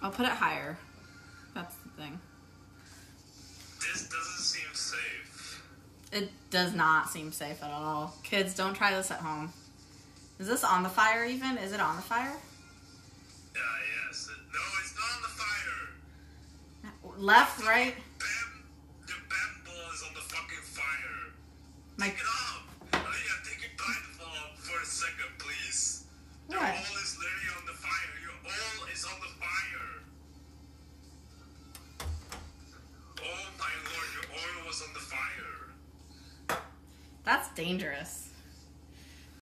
I'll put it higher. That's the thing. This doesn't seem safe. It does not seem safe at all. Kids, don't try this at home. Is this on the fire even? Is it on the fire? Yes. No, it's not on the fire. Left, right? The bam ball is on the fucking fire. My... Take it off. Aaliyah, take your blindfold off for a second, please. Your What? oil is literally on the fire. Your oil is on the fire. Oh my lord, your oil was on the fire. That's dangerous.